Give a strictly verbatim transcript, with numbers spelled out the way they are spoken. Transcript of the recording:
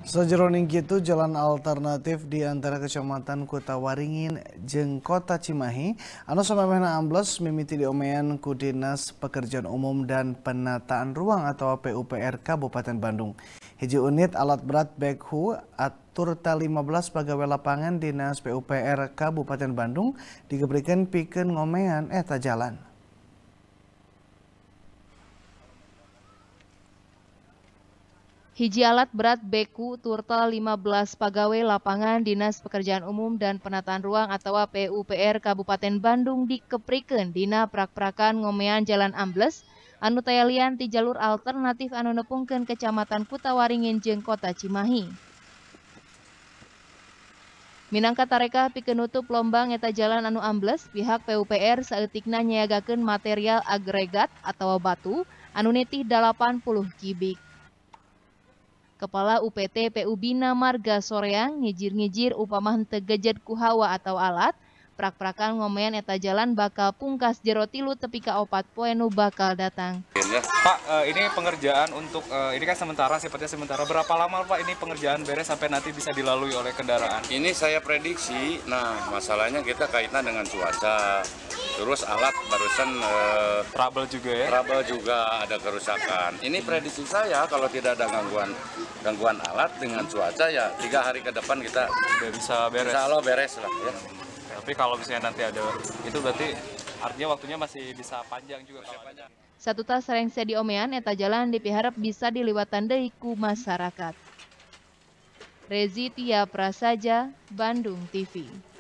Sajeroning kitu jalan alternatif di antara Kecamatan Kota Waringin jeung Kota Cimahi anu samemehna ambles mimiti diomean ku Dinas Pekerjaan Umum dan Penataan Ruang atau P U P R Kabupaten Bandung. Hiji unit alat berat backhoe aturta lima belas pagawe lapangan Dinas P U P R Kabupaten Bandung digebrikeun pikeun ngomean eta jalan. Hiji alat berat backhoe turta lima belas pagawe lapangan Dinas Pekerjaan Umum dan Penataan Ruang atau P U P R Kabupaten Bandung dikeprikeun dina prak-prakan ngomean jalan ambles anu tayalian ti jalur alternatif anu nepungkeun Kecamatan Kota Waringin jeung Kota Cimahi. Minangka tareka pikeun nutup lombang eta jalan anu ambles, pihak P U P R saeutikna nyiagakeun material agregat atau batu anu netih dalapan puluh kibik. Kepala U P T P U Bina Marga Soreang ngijir-ngijir upamah henteu gejed ku hawa atau alat, prak-prakan ngomean eta jalan bakal pungkas jero tilu tepi ka opat poe nu bakal datang. Pak, uh, ini pengerjaan untuk uh, ini kan sementara, sifatnya sementara. Berapa lama Pak ini pengerjaan beres sampai nanti bisa dilalui oleh kendaraan? Ini saya prediksi. Nah, masalahnya kita kaitan dengan cuaca. Terus alat barusan uh, trouble juga ya. Trouble juga ada kerusakan. Ini prediksi saya kalau tidak ada gangguan gangguan alat dengan cuaca ya tiga hari ke depan kita udah bisa beres. Insya Allah beres lah ya. Tapi kalau misalnya nanti ada itu berarti artinya waktunya masih bisa panjang juga. Masih panjang. Satu tas sarengse diomean eta jalan dipiharap bisa diliwatan deui ku masyarakat. Rezi Tia Prasaja, Bandung T V.